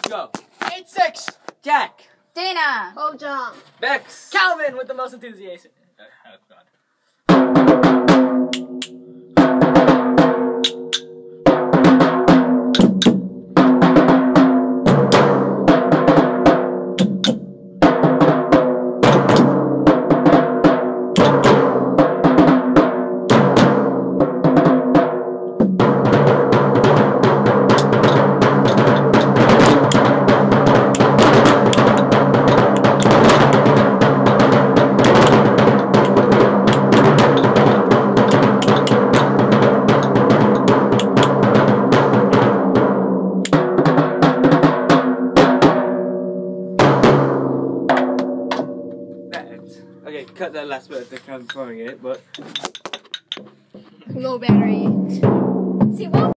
Go. 8-6. Jack. Dana. Boja. Bex. Calvin with the most enthusiasm. Oh, God. Okay, cut that last bit. I think I'm throwing it, but. Low battery. See, what?